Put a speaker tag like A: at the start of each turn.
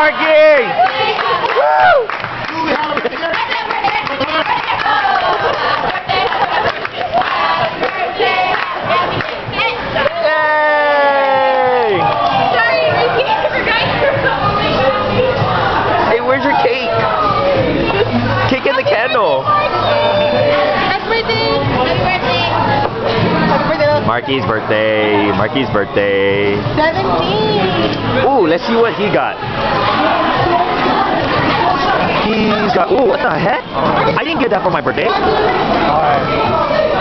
A: Markie! Woo! Yay! Hey, where's your cake? Cake in the candle.
B: Happy birthday! Happy birthday! Happy birthday!
A: Markie's birthday. Markie's birthday.
B: 17!
A: Ooh, let's see what he got. He's got. Ooh, what the heck? I didn't get that for my birthday.